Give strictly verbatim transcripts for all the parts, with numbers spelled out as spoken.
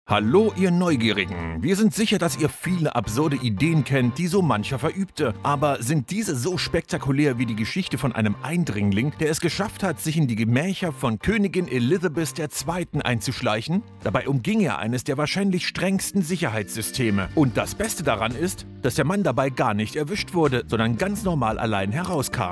Hallo ihr Neugierigen, wir sind sicher, dass ihr viele absurde Ideen kennt, die so mancher verübte. Aber sind diese so spektakulär wie die Geschichte von einem Eindringling, der es geschafft hat, sich in die Gemächer von Königin Elizabeth der Zweiten einzuschleichen? Dabei umging er eines der wahrscheinlich strengsten Sicherheitssysteme. Und das Beste daran ist, dass der Mann dabei gar nicht erwischt wurde, sondern ganz normal allein herauskam.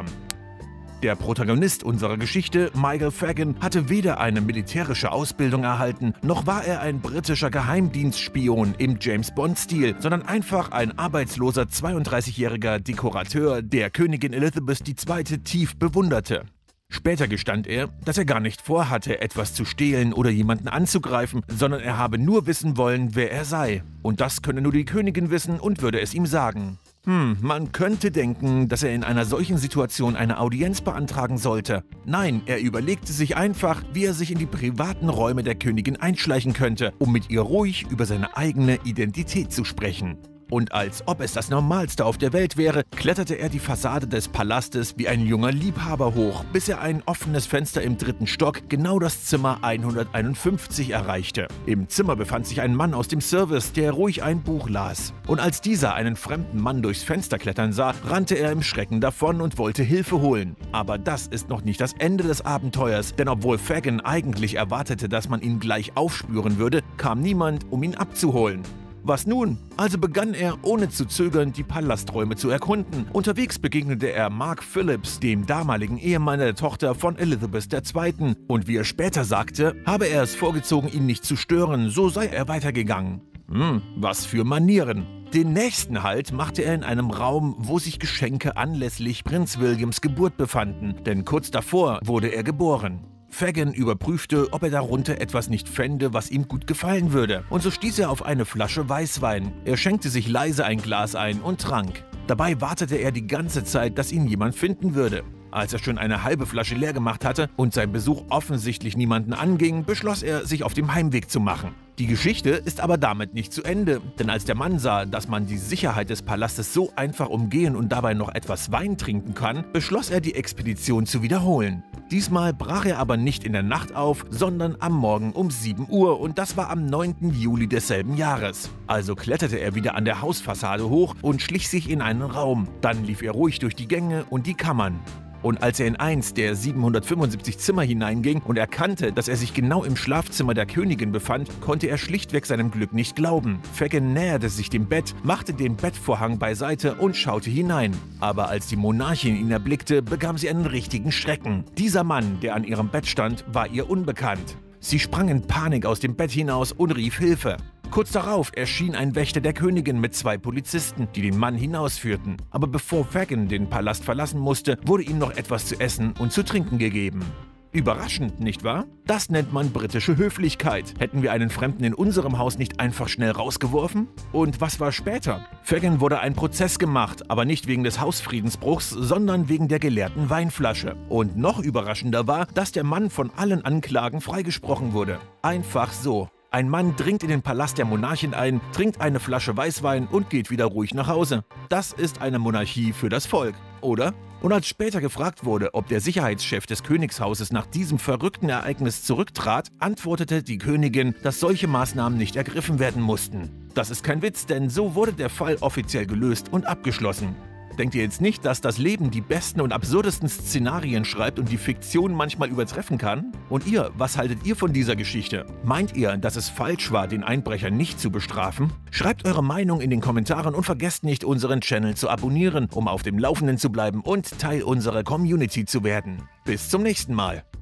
Der Protagonist unserer Geschichte, Michael Fagan, hatte weder eine militärische Ausbildung erhalten, noch war er ein britischer Geheimdienstspion im James-Bond-Stil, sondern einfach ein arbeitsloser zweiunddreißigjähriger Dekorateur, der Königin Elizabeth die Zweite tief bewunderte. Später gestand er, dass er gar nicht vorhatte, etwas zu stehlen oder jemanden anzugreifen, sondern er habe nur wissen wollen, wer er sei. Und das könne nur die Königin wissen und würde es ihm sagen. Hm, man könnte denken, dass er in einer solchen Situation eine Audienz beantragen sollte. Nein, er überlegte sich einfach, wie er sich in die privaten Räume der Königin einschleichen könnte, um mit ihr ruhig über seine eigene Identität zu sprechen. Und als ob es das Normalste auf der Welt wäre, kletterte er die Fassade des Palastes wie ein junger Liebhaber hoch, bis er ein offenes Fenster im dritten Stock, genau das Zimmer hunderteinundfünfzig, erreichte. Im Zimmer befand sich ein Mann aus dem Service, der ruhig ein Buch las. Und als dieser einen fremden Mann durchs Fenster klettern sah, rannte er im Schrecken davon und wollte Hilfe holen. Aber das ist noch nicht das Ende des Abenteuers, denn obwohl Fagan eigentlich erwartete, dass man ihn gleich aufspüren würde, kam niemand, um ihn abzuholen. Was nun? Also begann er, ohne zu zögern, die Palasträume zu erkunden. Unterwegs begegnete er Mark Phillips, dem damaligen Ehemann der Tochter von Elizabeth der Zweiten. Und wie er später sagte, habe er es vorgezogen, ihn nicht zu stören, so sei er weitergegangen. Hm, was für Manieren. Den nächsten Halt machte er in einem Raum, wo sich Geschenke anlässlich Prinz Williams Geburt befanden, denn kurz davor wurde er geboren. Fagan überprüfte, ob er darunter etwas nicht fände, was ihm gut gefallen würde. Und so stieß er auf eine Flasche Weißwein. Er schenkte sich leise ein Glas ein und trank. Dabei wartete er die ganze Zeit, dass ihn jemand finden würde. Als er schon eine halbe Flasche leer gemacht hatte und sein Besuch offensichtlich niemanden anging, beschloss er, sich auf dem Heimweg zu machen. Die Geschichte ist aber damit nicht zu Ende, denn als der Mann sah, dass man die Sicherheit des Palastes so einfach umgehen und dabei noch etwas Wein trinken kann, beschloss er, die Expedition zu wiederholen. Diesmal brach er aber nicht in der Nacht auf, sondern am Morgen um sieben Uhr und das war am neunten Juli desselben Jahres. Also kletterte er wieder an der Hausfassade hoch und schlich sich in einen Raum. Dann lief er ruhig durch die Gänge und die Kammern. Und als er in eins der siebenhundertfünfundsiebzig Zimmer hineinging und erkannte, dass er sich genau im Schlafzimmer der Königin befand, konnte er schlichtweg seinem Glück nicht glauben. Fagan näherte sich dem Bett, machte den Bettvorhang beiseite und schaute hinein. Aber als die Monarchin ihn erblickte, bekam sie einen richtigen Schrecken. Dieser Mann, der an ihrem Bett stand, war ihr unbekannt. Sie sprang in Panik aus dem Bett hinaus und rief Hilfe. Kurz darauf erschien ein Wächter der Königin mit zwei Polizisten, die den Mann hinausführten. Aber bevor Fagan den Palast verlassen musste, wurde ihm noch etwas zu essen und zu trinken gegeben. Überraschend, nicht wahr? Das nennt man britische Höflichkeit. Hätten wir einen Fremden in unserem Haus nicht einfach schnell rausgeworfen? Und was war später? Fagan wurde ein Prozess gemacht, aber nicht wegen des Hausfriedensbruchs, sondern wegen der geleerten Weinflasche. Und noch überraschender war, dass der Mann von allen Anklagen freigesprochen wurde. Einfach so. Ein Mann dringt in den Palast der Monarchin ein, trinkt eine Flasche Weißwein und geht wieder ruhig nach Hause. Das ist eine Monarchie für das Volk, oder? Und als später gefragt wurde, ob der Sicherheitschef des Königshauses nach diesem verrückten Ereignis zurücktrat, antwortete die Königin, dass solche Maßnahmen nicht ergriffen werden mussten. Das ist kein Witz, denn so wurde der Fall offiziell gelöst und abgeschlossen. Denkt ihr jetzt nicht, dass das Leben die besten und absurdesten Szenarien schreibt und die Fiktion manchmal übertreffen kann? Und ihr, was haltet ihr von dieser Geschichte? Meint ihr, dass es falsch war, den Einbrecher nicht zu bestrafen? Schreibt eure Meinung in den Kommentaren und vergesst nicht, unseren Channel zu abonnieren, um auf dem Laufenden zu bleiben und Teil unserer Community zu werden. Bis zum nächsten Mal.